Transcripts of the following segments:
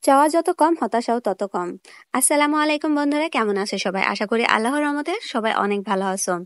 চাওয়া যত কম হতাশাও তত কম। আসসালামু আলাইকুম বন্ধুরা, কেমন আছে সবাই? আশা করি আল্লাহর রহমতে সবাই অনেক ভালো আছো।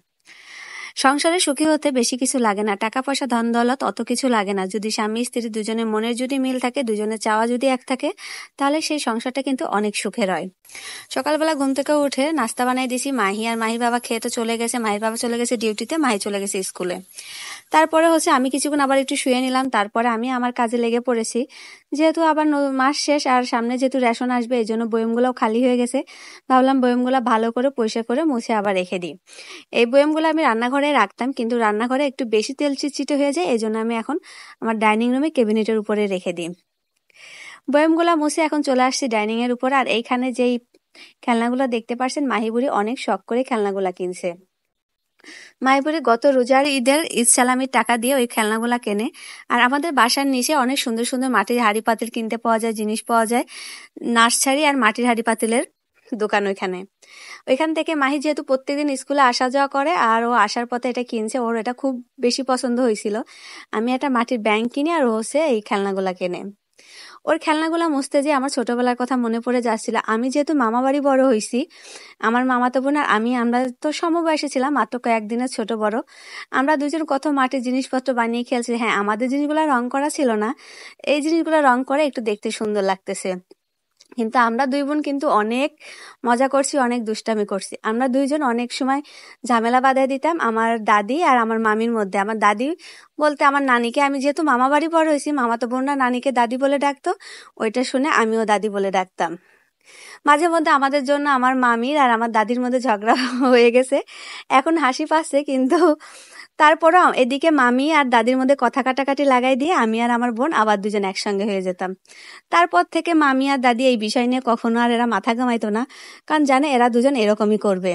সংসারে সুখী হতে বেশি কিছু লাগে না, টাকা পয়সা ধন দৌলত অত কিছু লাগে না। যদি স্বামী স্ত্রী দুজনের মনের যদি মিল থাকে, দুজনের চাওয়া যদি এক থাকে, তাহলে সেই সংসারটা কিন্তু অনেক সুখের হয়। সকালবেলা ঘুম থেকে উঠে নাস্তা বানাই দিছি। মাহি আর মাহির বাবা খেয়ে তো চলে গেছে, মাহির বাবা চলে গেছে ডিউটিতে, মাহি চলে গেছে স্কুলে। তারপরে আমি কিছুক্ষণ আবার একটু শুয়ে নিলাম, তারপরে আমি আমার কাজে লেগে পড়েছি। যেহেতু আবার মাস শেষ আর সামনে যেহেতু রেশন আসবে, এই জন্য বয়মগুলোও খালি হয়ে গেছে। ভাবলাম বয়মগুলো ভালো করে পরিষ্কার করে মুছে আবার রেখে দিই। এই বয়মগুলো আমি রান্নাঘরে রাখতাম, কিন্তু রান্নাঘরে একটু বেশি তেল চিটচিটে হয়ে যায়, এই জন্য আমি এখন আমার ডাইনিং রুমে ক্যাবিনেটের উপরে রেখে দিই। বয়মগুলা মুছে এখন চলে আসছি ডাইনিং এর উপর। আর এইখানে যেই খেলনাগুলো দেখতে পাচ্ছেন, মাহিবুড়ি অনেক শখ করে খেলনাগুলা কিনছে। মাহিবুড়ি গত রোজার ঈদের ঈদ সালামির টাকা দিয়ে ওই খেলনাগুলা কেনে। আর আমাদের বাসার নিচে অনেক সুন্দর সুন্দর মাটির হাঁড়ি পাতিল কিনতে পাওয়া যায়, জিনিস পাওয়া যায়, নার্সারি আর মাটির হাঁড়ি পাতিলের দোকান ওইখান থেকে মাহি যেহেতু প্রত্যেকদিন স্কুলে আসা যাওয়া করে, আর ও আসার পথে এটা কিনছে, ওর এটা খুব বেশি পছন্দ হয়েছিল। আমি একটা মাটির ব্যাংক কিনি আর ও এই খেলনাগুলা কেনে। ওর খেলনাগুলা মুছতে যে আমার ছোটবেলার কথা মনে পড়ে যাচ্ছিল। আমি যেহেতু মামা বাড়ি বড় হয়েছি, আমার মামাতো বোন আর আমি, আমরা তো সমবয়সী ছিলাম, মাত্র কয়েকদিনের ছোট বড়। আমরা দুজন কত মাটির জিনিসপত্র বানিয়ে খেলছি। হ্যাঁ, আমাদের জিনিসগুলো রং করা ছিল না, এই জিনিসগুলো রং করে একটু দেখতে সুন্দর লাগতেছে। কিন্তু আমরা দুই বোন কিন্তু অনেক মজা করছি, অনেক দুষ্টামি করছি। আমরা দুইজন অনেক সময় ঝামেলা বাঁধাই দিতাম আমার দাদি আর আমার মামির মধ্যে। আমার দাদি বলতে আমার নানিকে, আমি যেহেতু মামা বাড়ি বড় হয়েছি, মামাতো বোনরা নানিকে দাদি বলে ডাকতো, ওইটা শুনে আমিও দাদি বলে ডাকতাম। মাঝে মধ্যে আমাদের জন্য আমার মামির আর আমার দাদির মধ্যে ঝগড়া হয়ে গেছে। এখন হাসি পাচ্ছে, কিন্তু তারপরও এদিকে মামি আর দাদির মধ্যে কথা কাটাকাটি লাগাই দিয়ে আমি আর আমার বোন আবার দুজন একসঙ্গে হয়ে যেতাম। তারপর থেকে মামি আর দাদি এই বিষয় নিয়ে কখনো আর এরা মাথা ঘামাইতো না, কারণ জানে এরা দুজন এরকমই করবে।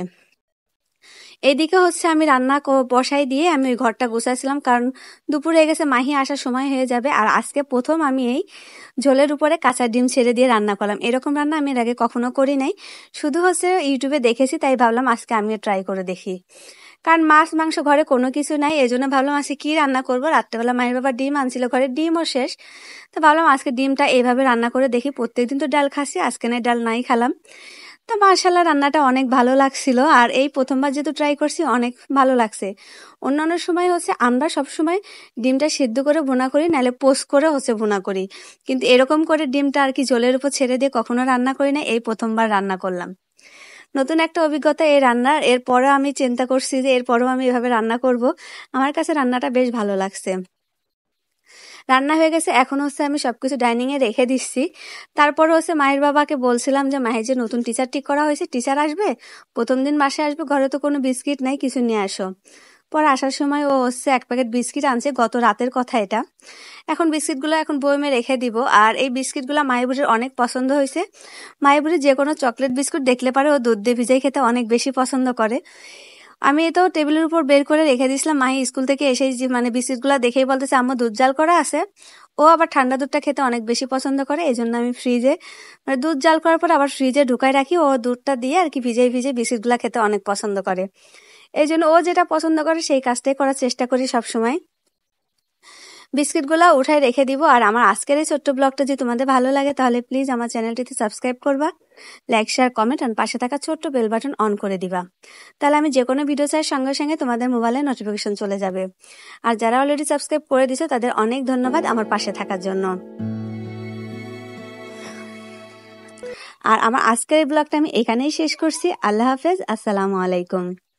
এইদিকে আমি রান্না বসাই দিয়ে আমি ওই ঘরটা গুছাইছিলাম, কারণ দুপুরে গেছে, মাহি আসার সময় হয়ে যাবে। আর আজকে প্রথম আমি এই ঝোলের উপরে কাঁচা ডিম ছেড়ে দিয়ে রান্না করলাম। এরকম রান্না আমি এর আগে কখনো করি নাই, শুধু ইউটিউবে দেখেছি, তাই ভাবলাম আজকে আমিও ট্রাই করে দেখি। কারণ মাছ মাংস ঘরে কোনো কিছু নাই, এই জন্য ভাবলাম আজকে কি রান্না করবো। রাত্রেবেলা মায়ের বাবা ডিম আনছিল, ঘরে ডিমও শেষ, তো ভাবলাম আজকে ডিমটা এইভাবে রান্না করে দেখি। প্রত্যেকদিন তো ডাল খাচ্ছি, আজকে না ডাল নাই খালাম। তো মাশাআল্লাহ রান্নাটা অনেক ভালো লাগছিল। আর এই প্রথমবার যেহেতু ট্রাই করছি, অনেক ভালো লাগছে। অন্যান্য সময় আমরা সব সময় ডিমটা সিদ্ধ করে ভুনা করি, নাহলে পোস্ট করে ভুনা করি, কিন্তু এরকম করে ডিমটা আর কি জলের উপর ছেড়ে দিয়ে কখনো রান্না করি না, এই প্রথমবার রান্না করলাম। নতুন একটা অভিজ্ঞতা এই রান্নার। এরপরও আমি চিন্তা করছি যে এরপরও আমি এভাবে রান্না করব। আমার কাছে রান্নাটা বেশ ভালো লাগছে। রান্না হয়ে গেছে, এখন আমি সবকিছু ডাইনিং এ রেখে দিচ্ছি। তারপর মায়ের বাবাকে বলছিলাম যে মায়ের যে নতুন টিচার ঠিক করা হয়েছে, টিচার আসবে, প্রথম দিন বাসায় আসবে, ঘরে তো কোনো বিস্কিট নাই, কিছু নিয়ে আসো। পরে আসার সময় ও এক প্যাকেট বিস্কিট আনছে, গত রাতের কথা এটা। এখন বিস্কিটগুলো এখন বয়মে রেখে দিব। আর এই বিস্কিটগুলো মায়াবুড়ির অনেক পছন্দ হয়েছে। মায়াবুড়ি যে কোনো চকলেট বিস্কুট দেখলে পারে ও দুধ দিয়ে ভিজাই খেতে অনেক বেশি পছন্দ করে। আমি এটাও টেবিলের উপর বের করে রেখে দিয়েছিলাম। মাহি স্কুল থেকে এসে যে বিস্কিটগুলো দেখেই বলতেছে আম্মু দুধ জাল করা আছে। ও আবার ঠান্ডা দুধটা খেতে অনেক বেশি পছন্দ করে, এই জন্য আমি ফ্রিজে দুধ জাল করার পর আবার ফ্রিজে ঢুকাই রাখি। ও দুধটা দিয়ে আর কি ভিজে ভিজে বিস্কিটগুলো খেতে অনেক পছন্দ করে, এই জন্য ও যেটা পছন্দ করে সেই কাজটাই করার চেষ্টা করি সবসময়। বিস্কিটগুলো উঠাই রেখে দিব। আর আমার আজকের এই ছোট্ট ব্লগটা যদি তোমাদের ভালো লাগে, তাহলে প্লিজ আমার চ্যানেলটিতে সাবস্ক্রাইব করবা, লাইক শেয়ার কমেন্ট আর পাশে থাকা ছোট্ট বেল বাটন অন করে দিবা। তাহলে আমি যে কোনো ভিডিও চাই সঙ্গে সঙ্গে তোমাদের মোবাইলে নোটিফিকেশন চলে যাবে। আর যারা অলরেডি সাবস্ক্রাইব করে দিছো তাদের অনেক ধন্যবাদ আমার পাশে থাকার জন্য। আর আমার আজকের এই ব্লগটা আমি এখানেই শেষ করছি। আল্লাহ হাফেজ, আসসালামু আলাইকুম।